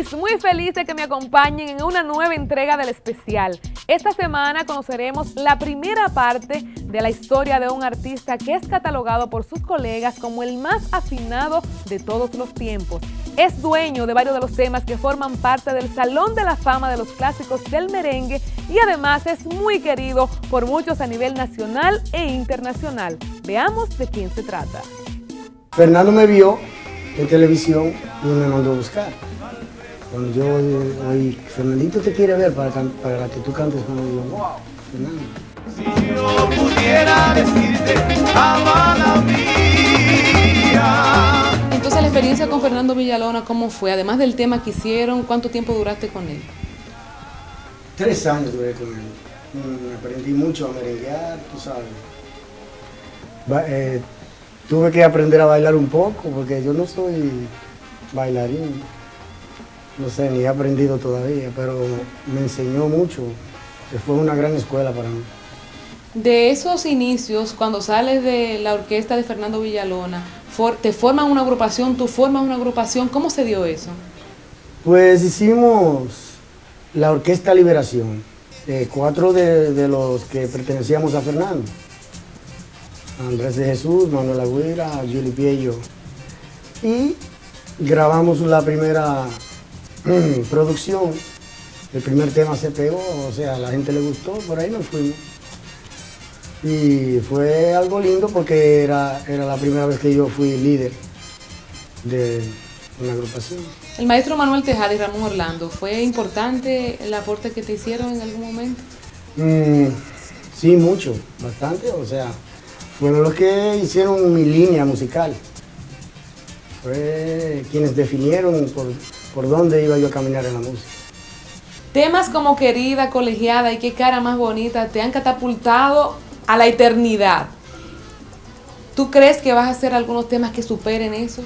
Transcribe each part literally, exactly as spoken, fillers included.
Alex, muy feliz de que me acompañen en una nueva entrega del especial. Esta semana conoceremos la primera parte de la historia de un artista que es catalogado por sus colegas como el más afinado de todos los tiempos. Es dueño de varios de los temas que forman parte del Salón de la Fama de los Clásicos del Merengue y además es muy querido por muchos a nivel nacional e internacional. Veamos de quién se trata. Fernando me vio en televisión y me mandó a buscar. Cuando yo oí, Fernandito te quiere ver para, para que tú cantes con él, yo, wow, Fernando. Si yo pudiera decirte, amada mía. Entonces, la experiencia con Fernando Villalona, ¿cómo fue? Además del tema que hicieron, ¿cuánto tiempo duraste con él? Tres años duré con él. Me aprendí mucho a merenguear, tú sabes. Va, eh, tuve que aprender a bailar un poco, porque yo no soy bailarín. No sé, ni he aprendido todavía, pero me enseñó mucho. Fue una gran escuela para mí. De esos inicios, cuando sales de la orquesta de Fernando Villalona, for, te forman una agrupación, tú formas una agrupación, ¿cómo se dio eso? Pues hicimos la Orquesta Liberación, eh, cuatro de, de los que pertenecíamos a Fernando. Andrés de Jesús, Manuel Agüera, Juli Pie y yo. Y grabamos la primera mm, producción. El primer tema se pegó, o sea, a la gente le gustó, por ahí nos fuimos. Y fue algo lindo porque era, era la primera vez que yo fui líder de una agrupación. El maestro Manuel Tejada y Ramón Orlando, ¿fue importante el aporte que te hicieron en algún momento? Mm, sí, mucho, bastante, o sea, fueron los que hicieron mi línea musical. Fue quienes definieron por, por dónde iba yo a caminar en la música. Temas como Querida, Colegiada y Qué cara más bonita te han catapultado a la eternidad. ¿Tú crees que vas a hacer algunos temas que superen esos?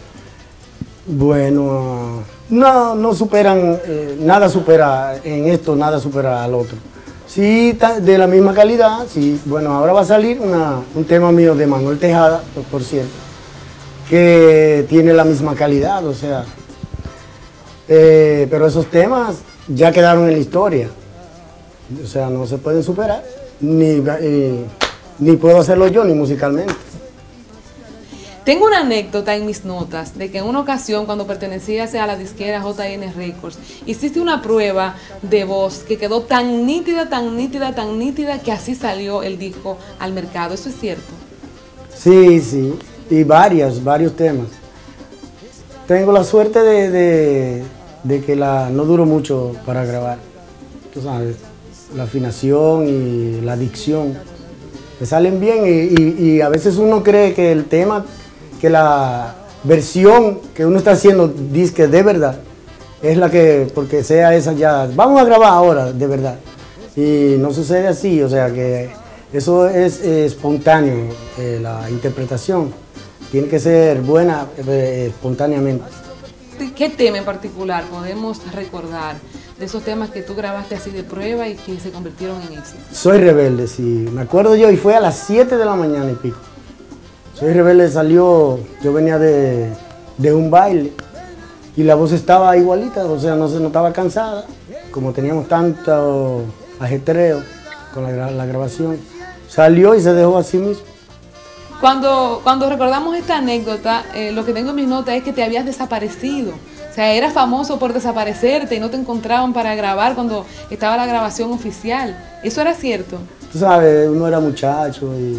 Bueno, no, no superan, eh, nada supera en esto, nada supera al otro. Sí, de la misma calidad, sí. Bueno, ahora va a salir una, un tema mío de Manuel Tejada, por, por cierto, que tiene la misma calidad, o sea, eh, pero esos temas ya quedaron en la historia, o sea, no se pueden superar, ni, eh, ni puedo hacerlo yo, ni musicalmente. Tengo una anécdota en mis notas de que en una ocasión, cuando pertenecías a la disquera J N Records, hiciste una prueba de voz que quedó tan nítida, tan nítida, tan nítida, que así salió el disco al mercado. ¿Eso es cierto? Sí, sí, y varios, varios temas. Tengo la suerte de, de, de que la, no duró mucho para grabar, tú sabes, la afinación y la dicción, me salen bien y, y, y a veces uno cree que el tema, que la versión que uno está haciendo disque de verdad, es la que, porque sea esa ya, vamos a grabar ahora de verdad. Y no sucede así, o sea que eso es eh, espontáneo, eh, la interpretación tiene que ser buena eh, espontáneamente. ¿Qué tema en particular podemos recordar de esos temas que tú grabaste así de prueba y que se convirtieron en éxito? Soy Rebelde, sí, me acuerdo yo, y fue a las siete de la mañana y pico. Soy Rebelde salió, yo venía de, de un baile y la voz estaba igualita, o sea, no se notaba cansada, como teníamos tanto ajetreo con la, la grabación, salió y se dejó así mismo. Cuando, cuando recordamos esta anécdota, eh, lo que tengo en mis notas es que te habías desaparecido. O sea, eras famoso por desaparecerte y no te encontraban para grabar cuando estaba la grabación oficial. ¿Eso era cierto? Tú sabes, uno era muchacho y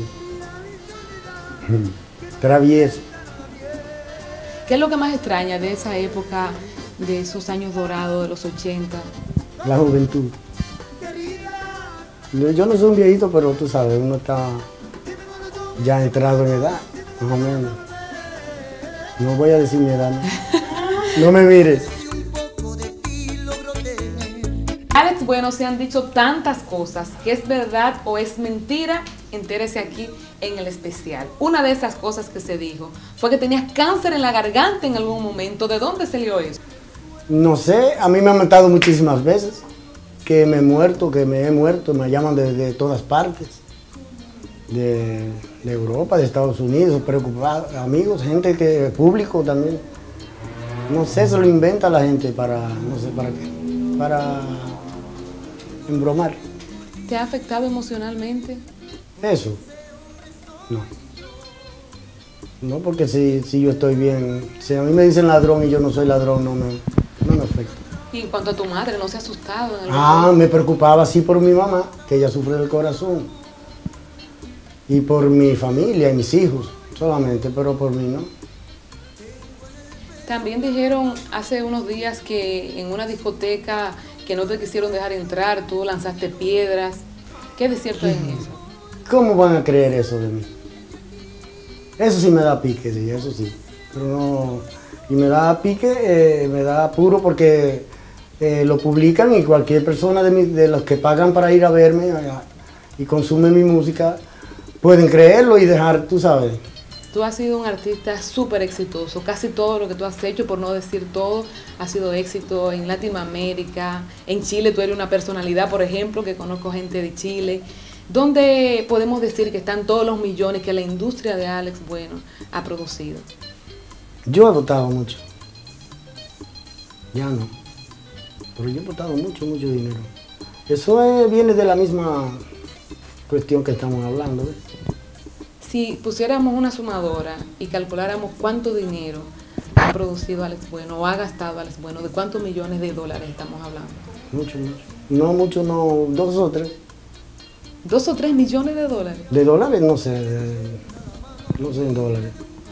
travieso. ¿Qué es lo que más extraña de esa época, de esos años dorados de los ochenta? La juventud. Yo no soy un viejito, pero tú sabes, uno está ya entrado en edad, más o menos. No voy a decir mi edad, no, no me mires. Alex, bueno, se han dicho tantas cosas, que es verdad o es mentira, entérese aquí en el especial. Una de esas cosas que se dijo fue que tenías cáncer en la garganta en algún momento. ¿De dónde salió eso? No sé, a mí me han matado muchísimas veces, que me he muerto, que me he muerto, me llaman de, de todas partes. De, de Europa, de Estados Unidos, preocupados, amigos, gente que, público también. no sé, se lo inventa la gente para, no sé para qué, para embromar. ¿Te ha afectado emocionalmente? Eso, no. No, porque si, si yo estoy bien, si a mí me dicen ladrón y yo no soy ladrón, no me, no me afecta. Y en cuanto a tu madre, ¿no se ha asustado? En algún Ah, momento? me preocupaba sí por mi mamá, que ella sufre del corazón. Y por mi familia y mis hijos, solamente, pero por mí no. También dijeron hace unos días que en una discoteca que no te quisieron dejar entrar, tú lanzaste piedras. ¿Qué de cierto hay en eso? ¿Cómo van a creer eso de mí? Eso sí me da pique, sí, eso sí. Pero no. Y me da pique, eh, me da apuro porque eh, lo publican y cualquier persona de, mi, de los que pagan para ir a verme eh, y consumen mi música pueden creerlo y dejar, tú sabes. Tú has sido un artista súper exitoso. Casi todo lo que tú has hecho, por no decir todo, ha sido éxito en Latinoamérica. En Chile tú eres una personalidad, por ejemplo, que conozco gente de Chile. ¿Dónde podemos decir que están todos los millones que la industria de Alex Bueno ha producido? Yo he votado mucho. Ya no. Pero yo he votado mucho, mucho dinero. Eso es, viene de la misma cuestión que estamos hablando, ¿ves? Si pusiéramos una sumadora y calculáramos cuánto dinero ha producido Alex Bueno o ha gastado Alex Bueno, ¿de cuántos millones de dólares estamos hablando? Mucho, mucho. No mucho, no, dos o tres. ¿Dos o tres millones de dólares? De dólares, no sé, de- no sé en dólares.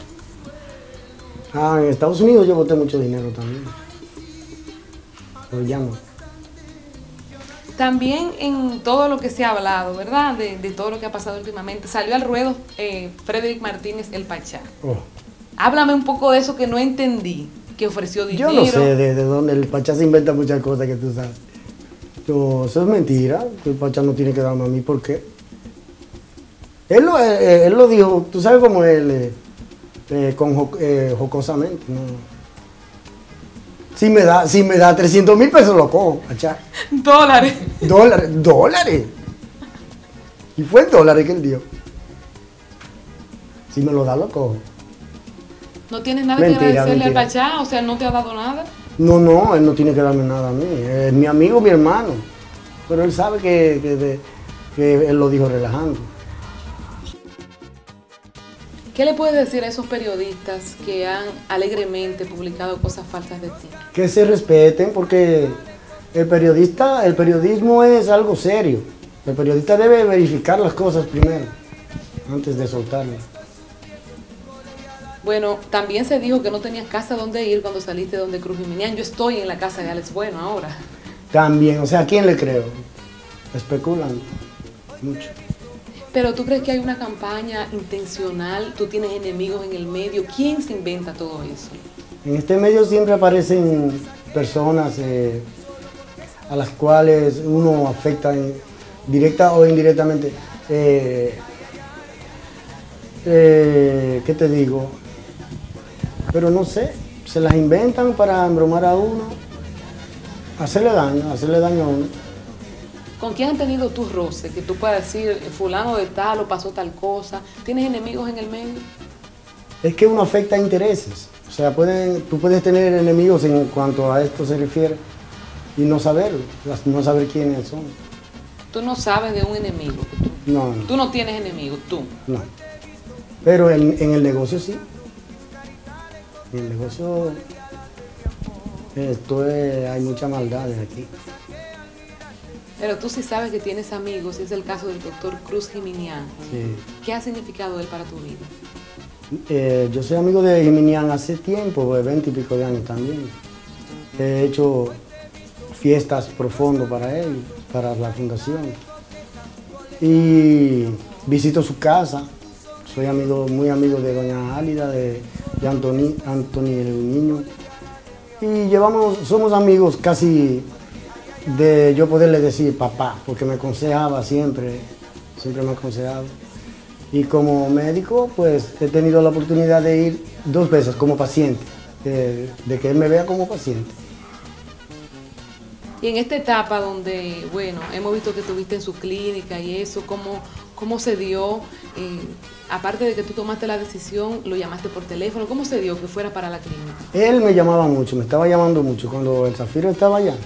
Ah, en Estados Unidos yo boté mucho dinero también. Pero ya no. También en todo lo que se ha hablado, ¿verdad? De, de todo lo que ha pasado últimamente, salió al ruedo eh, Frederick Martínez el Pachá. Oh. Háblame un poco de eso que no entendí, que ofreció dinero. Yo no sé de, de dónde el Pachá se inventa muchas cosas que tú sabes. Yo, eso es mentira, que el Pachá no tiene que darme a mí, ¿por qué? Él lo, eh, él lo dijo, tú sabes cómo él, eh, eh, con, jo- eh, jocosamente, ¿no? Si me da, si me da trescientos mil pesos lo cojo, Pachá. Dólares. Dólares, dólares. Y fue en dólares que él dio. Si me lo da, lo cojo. ¿No tienes nada Mentira, que agradecerle mentira. al Pachá? O sea, ¿no te ha dado nada? No, no, él no tiene que darme nada a mí. Es mi amigo, mi hermano. Pero él sabe que, que, de- que él lo dijo relajando. ¿Qué le puedes decir a esos periodistas que han alegremente publicado cosas falsas de ti? Que se respeten porque el periodista, el periodismo es algo serio. El periodista debe verificar las cosas primero, antes de soltarlas. Bueno, también se dijo que no tenías casa donde ir cuando saliste donde Cruz Jiménez. Yo estoy en la casa de Alex Bueno ahora. También, o sea, ¿a quién le creo? Especulan mucho. Pero ¿tú crees que hay una campaña intencional? ¿Tú tienes enemigos en el medio? ¿Quién se inventa todo eso? En este medio siempre aparecen personas eh, a las cuales uno afecta en- directa o indirectamente. Eh, eh, ¿Qué te digo? Pero no sé, se las inventan para embromar a uno, hacerle daño, hacerle daño a uno. ¿Con quién han tenido tus roces? Que tú puedas decir, fulano de tal o pasó tal cosa. ¿Tienes enemigos en el medio? Es que uno afecta a intereses. O sea, pueden, tú puedes tener enemigos en cuanto a esto se refiere y no saberlo, las- no saber quiénes son. Tú no sabes de un enemigo. Que tú, No, no. tú no tienes enemigos, tú. No. Pero en, en el negocio sí. En el negocio esto es- hay mucha maldad aquí. Pero tú sí sabes que tienes amigos, y es el caso del doctor Cruz Jiménez. Sí. ¿Qué ha significado él para tu vida? Eh, yo soy amigo de Jiminian hace tiempo, de veinte y pico de años también. He hecho fiestas profundas para él, para la fundación. Y visito su casa. Soy amigo, muy amigo de doña Álida, de, de Antoni, Anthony el Niño. Y llevamos, somos amigos casi de yo poderle decir papá, porque me aconsejaba siempre, siempre me aconsejaba. Y como médico, pues he tenido la oportunidad de ir dos veces como paciente, de, de que él me vea como paciente. Y en esta etapa donde, bueno, hemos visto que estuviste en su clínica y eso, ¿cómo, ¿Cómo se dio? Eh, aparte de que tú tomaste la decisión, lo llamaste por teléfono. ¿Cómo se dio que fuera para la clínica? Él me llamaba mucho, me estaba llamando mucho cuando el Zafiro estaba allá.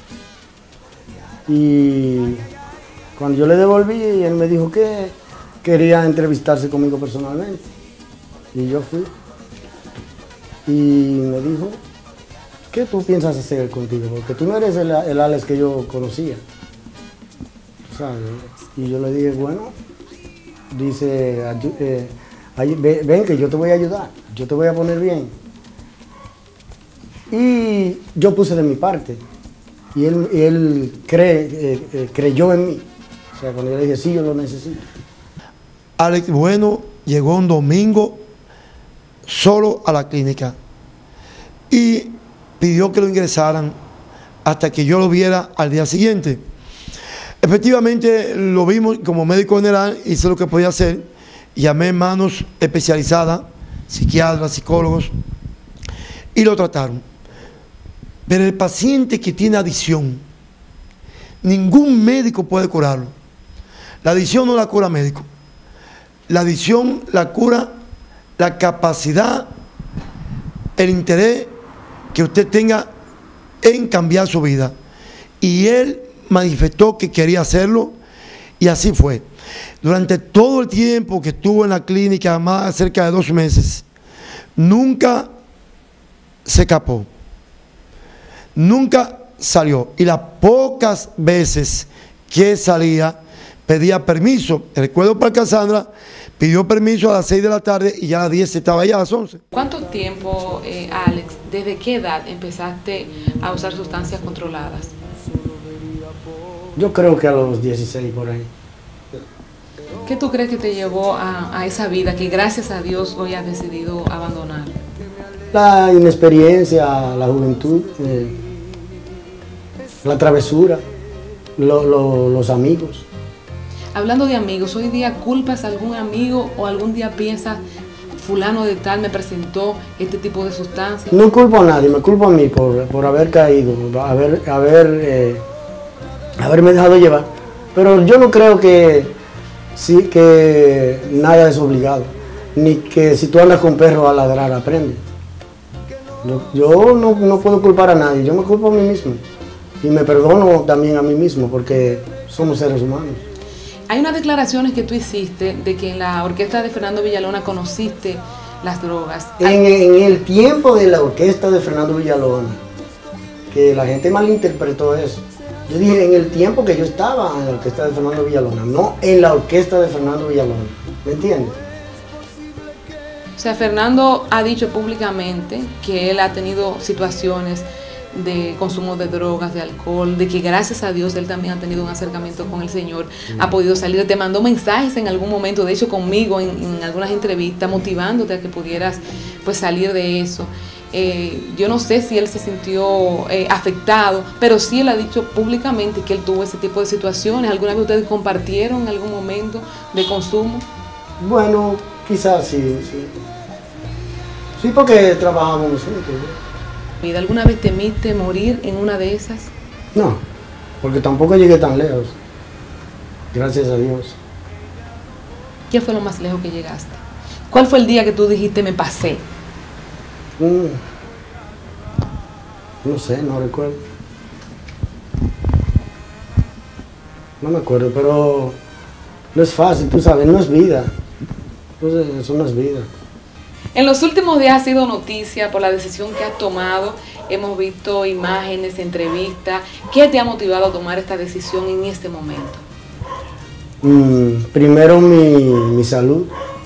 Y cuando yo le devolví, él me dijo que quería entrevistarse conmigo personalmente. Y yo fui. Y me dijo, ¿qué tú piensas hacer contigo? Porque tú no eres el, el Alex que yo conocía. ¿Sabes? Y yo le dije, bueno, dice, eh, ven que yo te voy a ayudar, yo te voy a poner bien. Y yo puse de mi parte. Y él, y él cree, eh, eh, creyó en mí. O sea, cuando yo le dije, sí, yo lo necesito. Alex Bueno llegó un domingo solo a la clínica y pidió que lo ingresaran hasta que yo lo viera al día siguiente. Efectivamente lo vimos como médico general, hice lo que podía hacer, llamé manos especializadas, psiquiatras, psicólogos, y lo trataron. Pero el paciente que tiene adicción, ningún médico puede curarlo. La adicción no la cura médico. La adicción la cura la capacidad, el interés que usted tenga en cambiar su vida. Y él manifestó que quería hacerlo y así fue. Durante todo el tiempo que estuvo en la clínica, más cerca de dos meses, nunca se escapó. Nunca salió. Y las pocas veces que salía, pedía permiso. Recuerdo para Cassandra, pidió permiso a las seis de la tarde y ya a las diez estaba allá, a las once. ¿Cuánto tiempo, eh, Alex, desde qué edad empezaste a usar sustancias controladas? Yo creo que a los dieciséis por ahí. ¿Qué tú crees que te llevó a, a esa vida que gracias a Dios hoy has decidido abandonar? La inexperiencia, la juventud, eh, la travesura, lo, lo, los amigos. Hablando de amigos, ¿hoy día culpas a algún amigo o algún día piensas, fulano de tal me presentó este tipo de sustancias? No culpo a nadie, me culpo a mí por, por haber caído, haber, haber, eh, haberme dejado llevar. Pero yo no creo que, sí, que nada es obligado, ni que si tú andas con perro a ladrar, aprende. Yo, yo no, no puedo culpar a nadie, yo me culpo a mí mismo. Y me perdono también a mí mismo porque somos seres humanos. Hay unas declaraciones que tú hiciste de que en la orquesta de Fernando Villalona conociste las drogas. En, en el tiempo de la orquesta de Fernando Villalona, que la gente malinterpretó eso. Yo dije en el tiempo que yo estaba en la orquesta de Fernando Villalona, no en la orquesta de Fernando Villalona. ¿Me entiendes? O sea, Fernando ha dicho públicamente que él ha tenido situaciones de consumo de drogas, de alcohol, de que gracias a Dios él también ha tenido un acercamiento con el Señor, mm. ha podido salir, te mandó mensajes en algún momento, de hecho conmigo en, en algunas entrevistas, motivándote a que pudieras pues salir de eso. Eh, yo no sé si él se sintió eh, afectado, pero sí él ha dicho públicamente que él tuvo ese tipo de situaciones. ¿Alguna vez ustedes compartieron en algún momento de consumo? Bueno, quizás sí, sí. Sí, porque trabajábamos juntos, ¿no? ¿Alguna vez temiste morir en una de esas? No, porque tampoco llegué tan lejos. Gracias a Dios. ¿Qué fue lo más lejos que llegaste? ¿Cuál fue el día que tú dijiste me pasé? Mm, no sé, no recuerdo. No me acuerdo, pero no es fácil, tú sabes, no es vida. Entonces, eso no es vida. En los últimos días ha sido noticia por la decisión que has tomado. Hemos visto imágenes, entrevistas. ¿Qué te ha motivado a tomar esta decisión en este momento? Mm, primero mi, mi salud.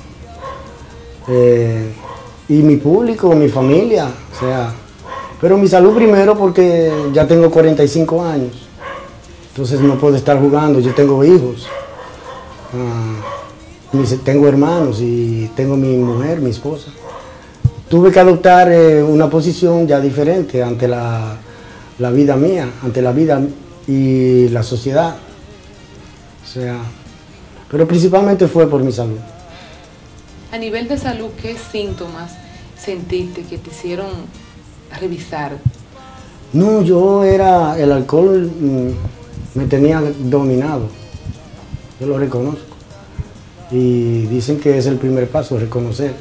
Eh, y mi público, mi familia. O sea, pero mi salud primero porque ya tengo cuarenta y cinco años. Entonces no puedo estar jugando. Yo tengo hijos. Uh, tengo hermanos y tengo mi mujer, mi esposa. Tuve que adoptar eh, una posición ya diferente ante la, la vida mía, ante la vida y la sociedad. O sea, pero principalmente fue por mi salud. A nivel de salud, ¿qué síntomas sentiste que te hicieron revisar? No, yo era, el alcohol mm, me tenía dominado, yo lo reconozco. Y dicen que es el primer paso, reconocer.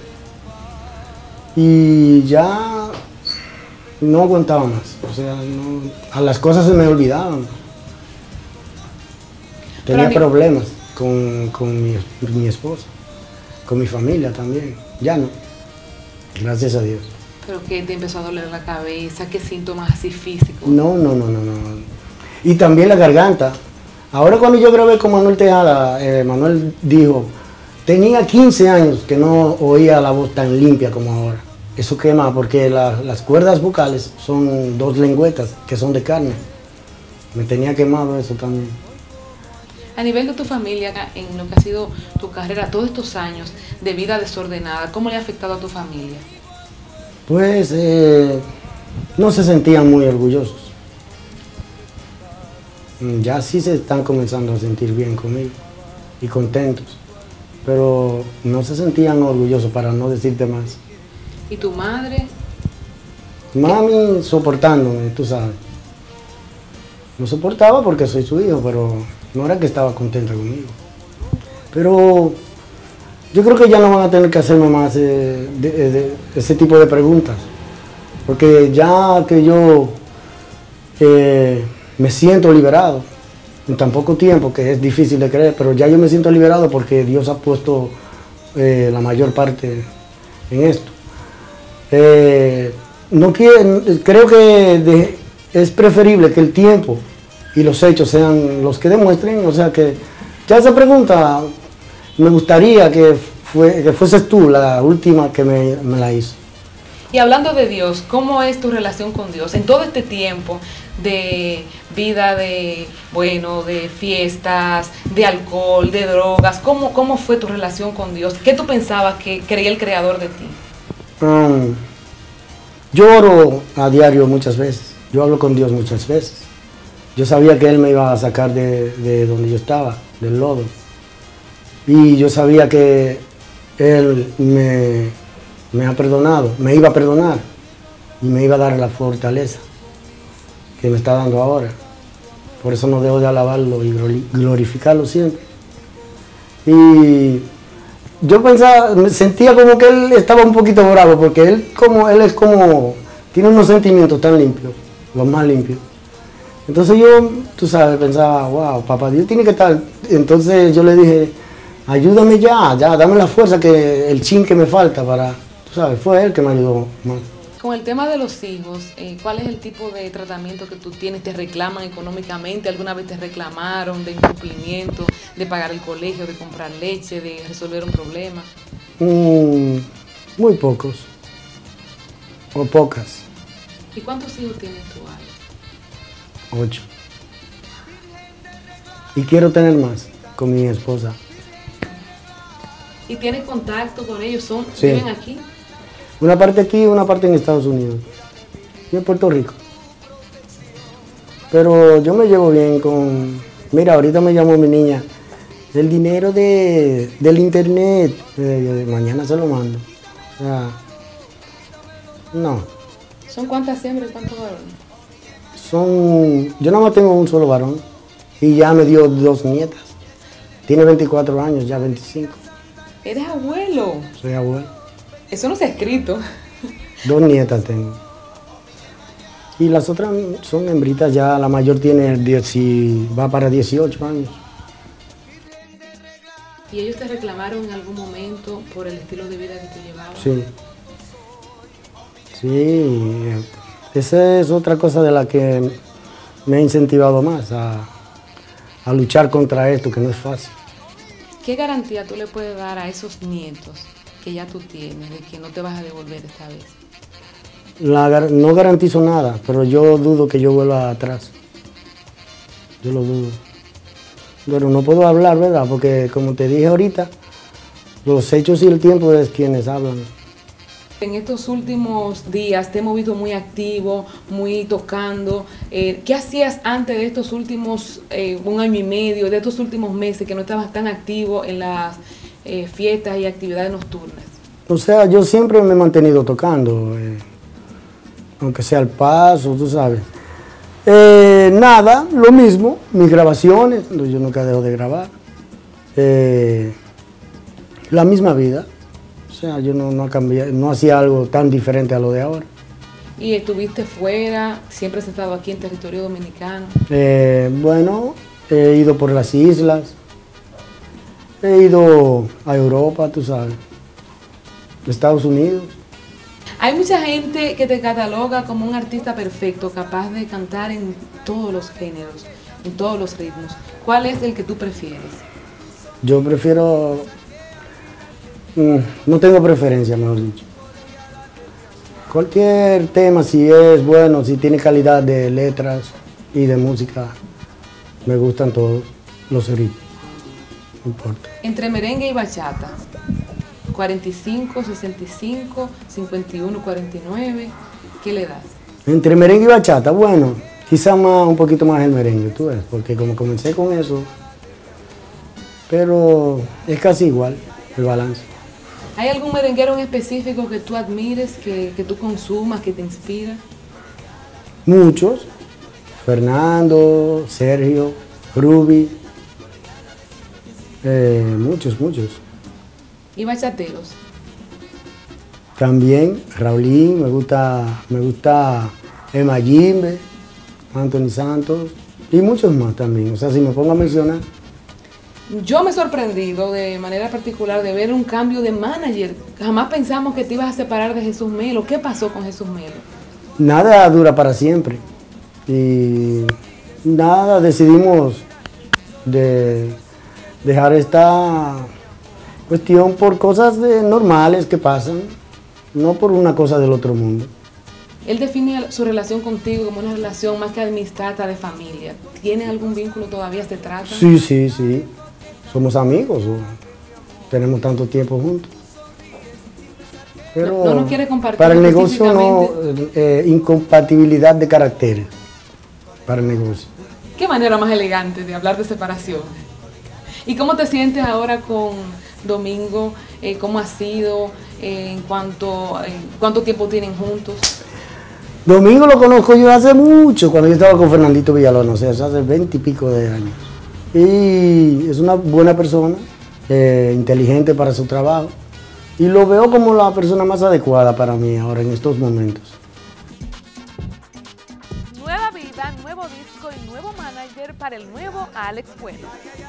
Y ya no aguantaba más, o sea, no, a las cosas se me olvidaban. Tenía problemas con, con mi, mi esposa, con mi familia también, ya no, gracias a Dios. ¿Pero qué te empezó a doler la cabeza? ¿Qué síntomas así físicos? No, no, no, no, no. Y también la garganta. Ahora cuando yo grabé con Manuel Tejada, eh, Manuel dijo, tenía quince años que no oía la voz tan limpia como ahora. Eso quema porque la, las cuerdas vocales son dos lengüetas que son de carne. Me tenía quemado eso también. A nivel de tu familia, en lo que ha sido tu carrera, todos estos años de vida desordenada, ¿cómo le ha afectado a tu familia? Pues eh, no se sentían muy orgullosos. Ya sí se están comenzando a sentir bien conmigo y contentos, pero no se sentían orgullosos, para no decirte más. ¿Y tu madre? Mami soportándome, tú sabes. No soportaba porque soy su hijo, pero no era que estaba contenta conmigo. Pero yo creo que ya no van a tener que hacerme más eh, de, de, de ese tipo de preguntas, porque ya que yo eh, me siento liberado en tan poco tiempo, que es difícil de creer, pero ya yo me siento liberado porque Dios ha puesto eh, la mayor parte en esto. Eh, no quiero, creo que de, es preferible que el tiempo y los hechos sean los que demuestren, o sea que ya esa pregunta me gustaría que, fue, que fueses tú la última que me, me la hizo. Y hablando de Dios, ¿cómo es tu relación con Dios en todo este tiempo de vida, de bueno, de fiestas, de alcohol, de drogas? ¿Cómo, cómo fue tu relación con Dios? ¿Qué tú pensabas que creía el Creador de ti? Um, yo oro a diario muchas veces, yo hablo con Dios muchas veces. Yo sabía que Él me iba a sacar de, de donde yo estaba, del lodo. Y yo sabía que Él me, me ha perdonado, me iba a perdonar y me iba a dar la fortaleza que me está dando ahora. Por eso no dejo de alabarlo y glorificarlo siempre. Y yo pensaba, me sentía como que Él estaba un poquito bravo, porque Él, como, él es como, tiene unos sentimientos tan limpios, los más limpios. Entonces yo, tú sabes, pensaba, wow, papá Dios tiene que estar. Entonces yo le dije, ayúdame ya, ya, dame la fuerza, que el chin que me falta para, tú sabes, fue Él que me ayudó más. Con el tema de los hijos, eh, ¿cuál es el tipo de tratamiento que tú tienes? ¿Te reclaman económicamente? ¿Alguna vez te reclamaron de incumplimiento, de pagar el colegio, de comprar leche, de resolver un problema? Mm, muy pocos, o pocas. ¿Y cuántos hijos tienes tú, Ale? Ocho. Y quiero tener más con mi esposa. ¿Y tienes contacto con ellos? ¿Son, Sí. ¿Viven aquí? Una parte aquí y una parte en Estados Unidos. Y en Puerto Rico. Pero yo me llevo bien con... Mira, ahorita me llamó mi niña. El dinero de, del internet. Eh, mañana se lo mando. O sea, no. ¿Son cuántas hembras y cuántos varones? Son... Yo nada más tengo un solo varón. Y ya me dio dos nietas. Tiene veinticuatro años, ya veinticinco. ¿Eres abuelo? Soy abuelo. Eso no se ha escrito. Dos nietas tengo. Y las otras son hembritas, ya la mayor tiene diez y va para dieciocho años. ¿Y ellos te reclamaron en algún momento por el estilo de vida que tú llevabas? Sí. Sí, esa es otra cosa de la que me ha incentivado más a, a luchar contra esto, que no es fácil. ¿Qué garantía tú le puedes dar a esos nietos que ya tú tienes de que no te vas a devolver esta vez? La, no garantizo nada, pero yo dudo que yo vuelva atrás. Yo lo dudo. Pero no puedo hablar, ¿verdad? Porque como te dije ahorita, los hechos y el tiempo es quienes hablan. En estos últimos días te hemos visto muy activo, muy tocando. Eh, ¿Qué hacías antes de estos últimos, eh, un año y medio, de estos últimos meses que no estabas tan activo en las eh, fiestas y actividades nocturnas? O sea, yo siempre me he mantenido tocando, eh, aunque sea al paso, tú sabes. Eh, nada, lo mismo, mis grabaciones, yo nunca dejo de grabar. Eh, La misma vida. O sea, yo no, no, cambié, no hacía algo tan diferente a lo de ahora. ¿Y estuviste fuera? ¿Siempre has estado aquí en territorio dominicano? Eh, bueno, he ido por las islas, he ido a Europa, tú sabes, Estados Unidos. Hay mucha gente que te cataloga como un artista perfecto, capaz de cantar en todos los géneros, en todos los ritmos. ¿Cuál es el que tú prefieres? Yo prefiero, mm, no tengo preferencia, mejor dicho. Cualquier tema, si es bueno, si tiene calidad de letras y de música, me gustan todos los ritmos, no importa. Entre merengue y bachata, cuarenta y cinco, sesenta y cinco, cincuenta y uno, cuarenta y nueve, ¿qué le das? Entre merengue y bachata, bueno, quizá más, un poquito más el merengue, tú ves, porque como comencé con eso, pero es casi igual el balance. ¿Hay algún merenguero en específico que tú admires, que, que tú consumas, que te inspira? Muchos, Fernando, Sergio, Ruby, eh, muchos, muchos. ¿Y bachateros? También Raulín, me gusta, me gusta Emma Jimbe, Anthony Santos y muchos más también. O sea, si me pongo a mencionar. Yo me he sorprendido de manera particular de ver un cambio de manager. Jamás pensamos que te ibas a separar de Jesús Melo. ¿Qué pasó con Jesús Melo? Nada dura para siempre. Y nada, decidimos de dejar esta cuestión por cosas de, normales que pasan, no por una cosa del otro mundo. Él define su relación contigo como una relación más que amistad, de familia. ¿Tienen algún vínculo todavía? ¿Se tratan? Sí, sí, sí. Somos amigos, o tenemos tanto tiempo juntos. Pero no, no nos quiere compartir para el negocio no, eh, incompatibilidad de caracteres, para el negocio. ¿Qué manera más elegante de hablar de separación? ¿Y cómo te sientes ahora con Domingo? Eh, ¿Cómo ha sido? Eh, en cuanto, eh, ¿Cuánto tiempo tienen juntos? Domingo lo conozco yo hace mucho, cuando yo estaba con Fernandito Villalona, o sea, hace veinte y pico de años. Y es una buena persona, eh, inteligente para su trabajo. Y lo veo como la persona más adecuada para mí ahora en estos momentos. Nueva vida, nuevo disco y nuevo manager para el nuevo Alex Bueno.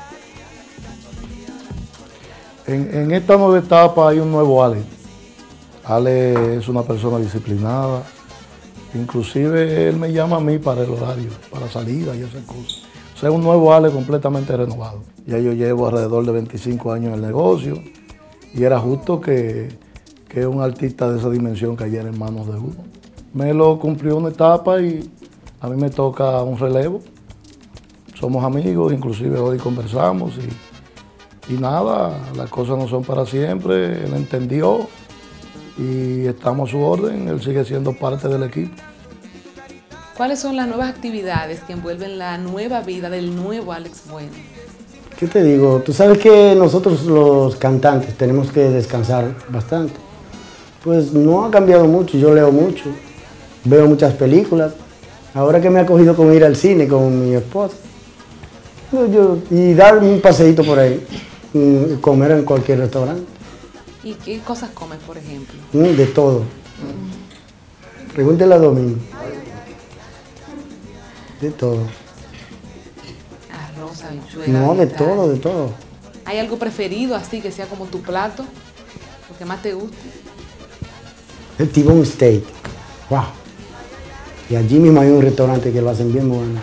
En, en esta nueva etapa hay un nuevo Alex. Alex es una persona disciplinada. Inclusive él me llama a mí para el horario, para salida y esas cosas. O sea, es un nuevo Alex completamente renovado. Ya yo llevo alrededor de veinticinco años en el negocio y era justo que, que un artista de esa dimensión cayera en manos de uno. Melo cumplió una etapa y a mí me toca un relevo. Somos amigos, inclusive hoy conversamos y, y nada, las cosas no son para siempre. Él entendió y estamos a su orden, él sigue siendo parte del equipo. ¿Cuáles son las nuevas actividades que envuelven la nueva vida del nuevo Alex Bueno? ¿Qué te digo? Tú sabes que nosotros los cantantes tenemos que descansar bastante. Pues no ha cambiado mucho, yo leo mucho, veo muchas películas. Ahora que me ha cogido con ir al cine con mi esposa. Yo, yo, y dar un paseíto por ahí, y comer en cualquier restaurante. ¿Y qué cosas comes, por ejemplo? Mm, de todo. Pregúntele a Domingo. De todo. Arroz, habichuela. No, de vegetal. todo, de todo. ¿Hay algo preferido así que sea como tu plato? ¿Lo que más te guste? El T-bone steak. Wow. Y allí mismo hay un restaurante que lo hacen bien bueno.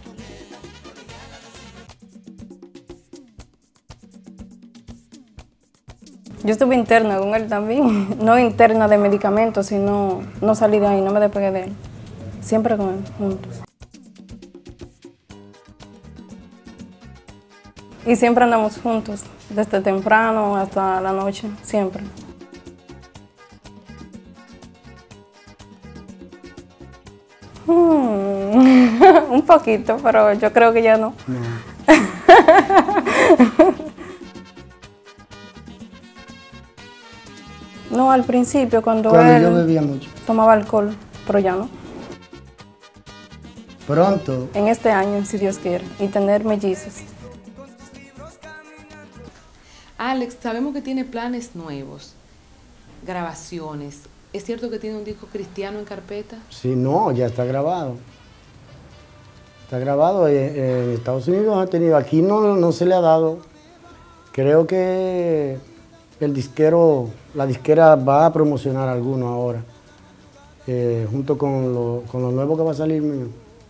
Yo estuve interna con él también, no interna de medicamentos, sino no salí de ahí, no me despegué de él. Siempre con él, juntos. Y siempre andamos juntos, desde temprano hasta la noche, siempre. Hmm, un poquito, pero yo creo que ya no. No. No, al principio, cuando, Cuando él yo bebía mucho. tomaba alcohol, pero ya no. Pronto. En este año, si Dios quiere, y tener mellizos. Alex, sabemos que tiene planes nuevos, grabaciones. ¿Es cierto que tiene un disco cristiano en carpeta? Sí, no, ya está grabado. Está grabado. En, en Estados Unidos ha tenido, aquí no, no se le ha dado. Creo que el disquero, la disquera va a promocionar alguno ahora, eh, junto con lo, con lo nuevo que va a salir mío.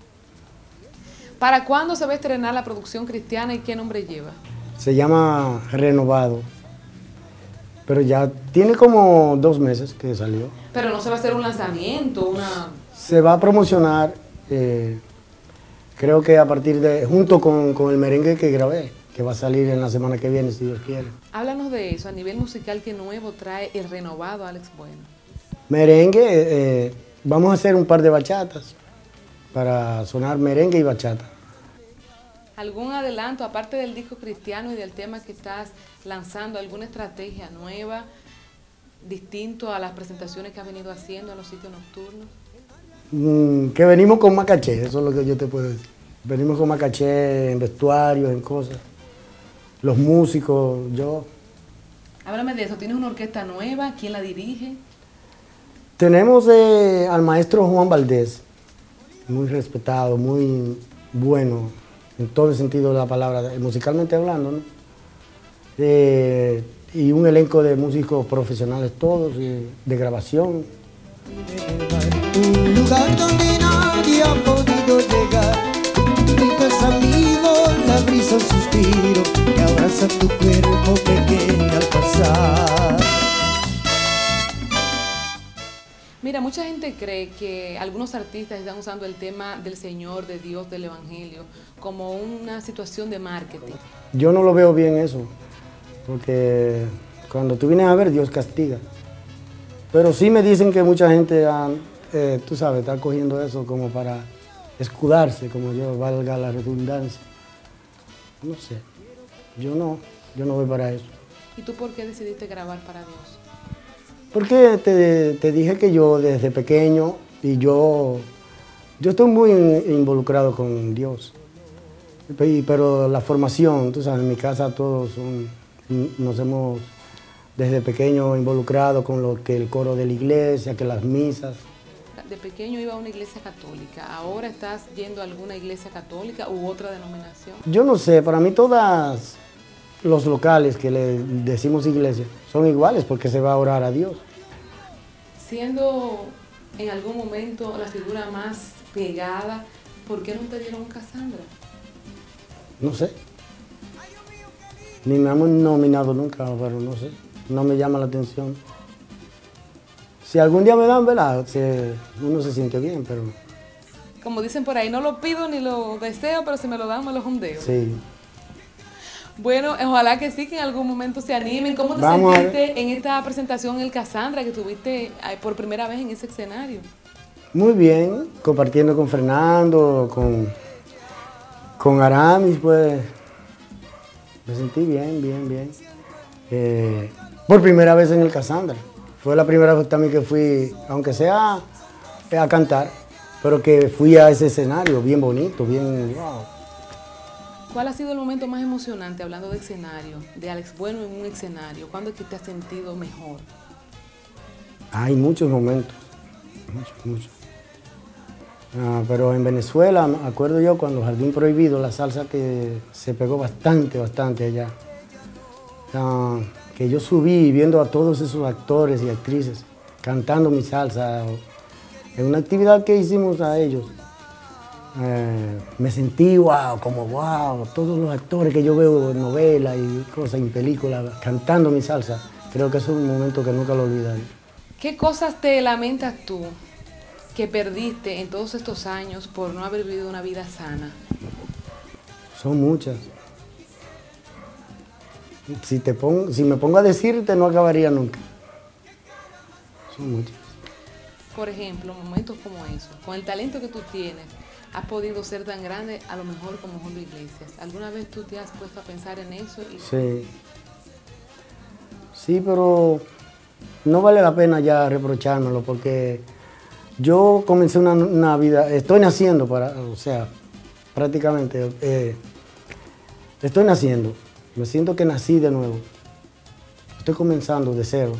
¿Para cuándo se va a estrenar la producción cristiana y qué nombre lleva? Se llama Renovado, pero ya tiene como dos meses que salió. Pero no se va a hacer un lanzamiento, una... Se va a promocionar, eh, creo que a partir de, junto con, con el merengue que grabé, que va a salir en la semana que viene, si Dios quiere. Háblanos de eso, a nivel musical, ¿qué nuevo trae el renovado Alex Bueno? Merengue, eh, vamos a hacer un par de bachatas, para sonar merengue y bachata. ¿Algún adelanto, aparte del disco cristiano y del tema que estás lanzando, alguna estrategia nueva, distinto a las presentaciones que has venido haciendo en los sitios nocturnos? Mm, que venimos con más caché, eso es lo que yo te puedo decir. Venimos con más caché en vestuarios, en cosas. Los músicos, yo. Háblame de eso, ¿tienes una orquesta nueva? ¿Quién la dirige? Tenemos eh, al maestro Juan Valdés, muy respetado, muy bueno, en todo el sentido de la palabra, musicalmente hablando, ¿no? Eh, y un elenco de músicos profesionales todos, eh, de grabación. Un lugar donde nadie ha podido llegar. Mientras amigo, la brisa un suspiro que abraza tu cuerpo pequeño al pasar. Mira, mucha gente cree que algunos artistas están usando el tema del Señor, de Dios, del Evangelio, como una situación de marketing. Yo no lo veo bien eso, porque cuando tú vienes a ver, Dios castiga. Pero sí me dicen que mucha gente, ah, eh, tú sabes, está cogiendo eso como para escudarse, como yo, valga la redundancia. No sé, yo no, yo no voy para eso. ¿Y tú por qué decidiste grabar para Dios? Porque te, te dije que yo desde pequeño, y yo, yo estoy muy involucrado con Dios. Pero la formación, tú sabes, en mi casa todos son, nos hemos desde pequeño involucrado con lo que el coro de la iglesia, que las misas. De pequeño iba a una iglesia católica, ¿ahora estás yendo a alguna iglesia católica u otra denominación? Yo no sé, para mí todas los locales que le decimos iglesia son iguales porque se va a orar a Dios. Siendo en algún momento la figura más pegada, ¿por qué no te dieron un Cassandra? No sé. Ni me han nominado nunca, pero no sé. No me llama la atención. Si algún día me dan, ¿verdad? Se, uno se siente bien, pero... Como dicen por ahí, no lo pido ni lo deseo, pero si me lo dan, me lo jondeo. Sí. Bueno, ojalá que sí, que en algún momento se animen. ¿Cómo te Vamos sentiste en esta presentación en el Cassandra que tuviste por primera vez en ese escenario? Muy bien, compartiendo con Fernando, con, con Aramis, pues me sentí bien, bien, bien. Eh, por primera vez en el Cassandra. Fue la primera vez también que fui, aunque sea a cantar, pero que fui a ese escenario bien bonito, bien wow. ¿Cuál ha sido el momento más emocionante, hablando de escenario, de Alex Bueno en un escenario? ¿Cuándo es que te has sentido mejor? Hay muchos momentos, muchos, muchos. Ah, pero en Venezuela, me acuerdo yo cuando Jardín Prohibido, la salsa que se pegó bastante, bastante allá. Ah, que yo subí viendo a todos esos actores y actrices cantando mi salsa en una actividad que hicimos a ellos. Eh, me sentí wow, como wow, todos los actores que yo veo en novelas y cosas, en películas, cantando mi salsa. Creo que es un momento que nunca lo olvidaré. ¿Qué cosas te lamentas tú que perdiste en todos estos años por no haber vivido una vida sana? Son muchas. Si, te pongo, si me pongo a decirte, no acabaría nunca. Son muchas. Por ejemplo, momentos como esos, con el talento que tú tienes, has podido ser tan grande, a lo mejor como Julio Iglesias. ¿Alguna vez tú te has puesto a pensar en eso? Y... Sí. Sí, pero no vale la pena ya reprochármelo porque yo comencé una, una vida, estoy naciendo para, o sea, prácticamente, eh, estoy naciendo. Me siento que nací de nuevo. Estoy comenzando de cero.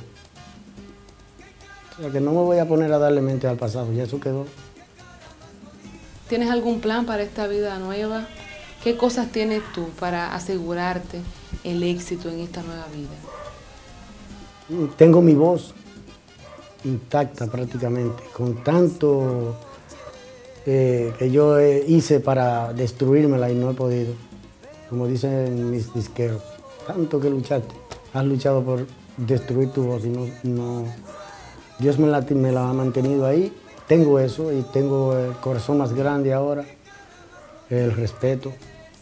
O sea que no me voy a poner a darle mente al pasado, ya eso quedó. ¿Tienes algún plan para esta vida nueva? ¿Qué cosas tienes tú para asegurarte el éxito en esta nueva vida? Tengo mi voz intacta prácticamente, con tanto eh, que yo eh, hice para destruírmela y no he podido. Como dicen mis disqueros, tanto que luchaste, has luchado por destruir tu voz y no, no Dios me la, me la ha mantenido ahí. Tengo eso y tengo el corazón más grande ahora, el respeto,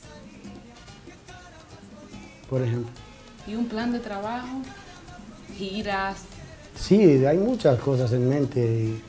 por ejemplo. ¿Y un plan de trabajo? ¿Giras? Sí, hay muchas cosas en mente, y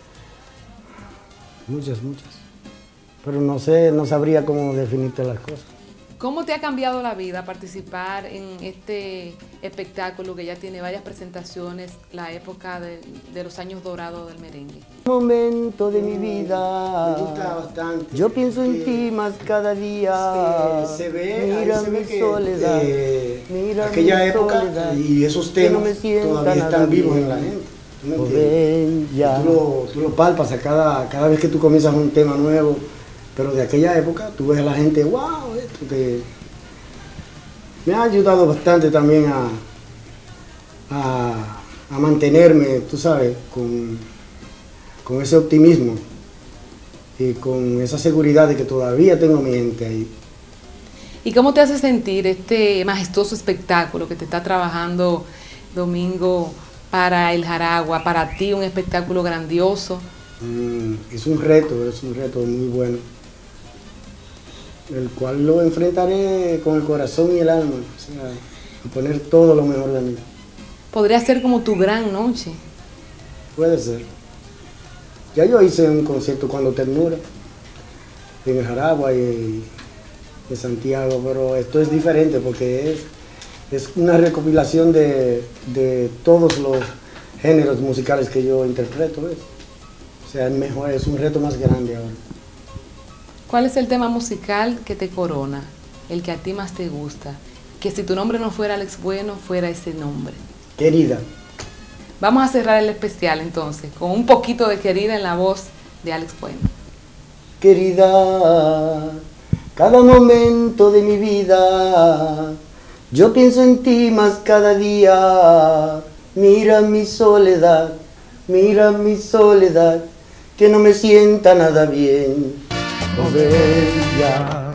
muchas, muchas. Pero no sé, no sabría cómo definirte las cosas. ¿Cómo te ha cambiado la vida participar en este espectáculo que ya tiene varias presentaciones, la época de, de los años dorados del merengue? Momento de mi vida, Me gusta bastante. yo pienso en ti más cada día. Se, se ve, mira ahí se mi ve que soledad, eh, mira aquella mi época soledad, y esos que no temas me sienta todavía nada están vivos bien. en la gente. ¿Tú me Pues entiendes? ven ya. Tú lo, tú lo palpas a cada, cada vez que tú comienzas un tema nuevo, pero de aquella época tú ves a la gente, wow, esto que me ha ayudado bastante también a, a, a mantenerme, tú sabes, con, con ese optimismo y con esa seguridad de que todavía tengo mi gente ahí. ¿Y cómo te hace sentir este majestuoso espectáculo que te está trabajando Domingo para el Jaragua, para ti un espectáculo grandioso? Mm, es un reto, es un reto muy bueno, el cual lo enfrentaré con el corazón y el alma, o sea, a poner todo lo mejor de mí. Podría ser como tu gran noche. Puede ser. Ya yo hice un concierto cuando ternura, en el Jaragua y en Santiago, pero esto es diferente porque es, es una recopilación de, de todos los géneros musicales que yo interpreto, ¿ves? O sea, es mejor, es un reto más grande ahora. ¿Cuál es el tema musical que te corona, el que a ti más te gusta? Que si tu nombre no fuera Alex Bueno, fuera ese nombre. Querida. Vamos a cerrar el especial entonces, con un poquito de Querida en la voz de Alex Bueno. Querida, cada momento de mi vida, yo pienso en ti más cada día. Mira mi soledad, mira mi soledad, que no me sienta nada bien. Oh, ven ya.